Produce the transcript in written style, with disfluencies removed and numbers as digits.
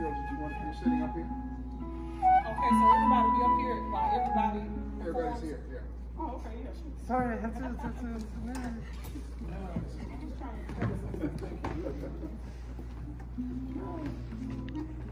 girls, did you want to finish sitting up here? Okay, so everybody be up here while Everybody's here, yeah. Oh, okay, yeah. Sorry, I have to.